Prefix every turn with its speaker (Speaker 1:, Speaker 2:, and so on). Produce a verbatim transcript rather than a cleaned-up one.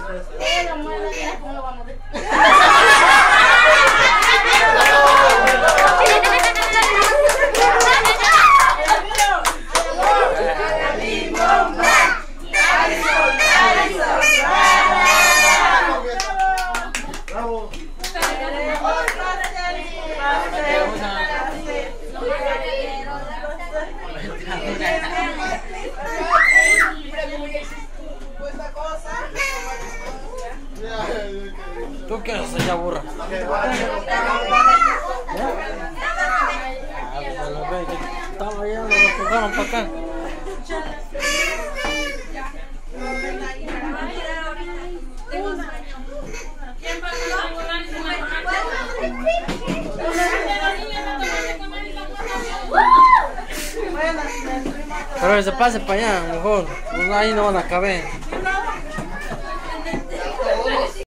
Speaker 1: La muela ya, ¿cómo lo vamos a ver?
Speaker 2: ¿Tú qué haces ya, burra? Ah, pues a la vez que estaba allá, lo empujaron para acá. Pero que se pase para allá, mejor. Pues ahí no van a caber.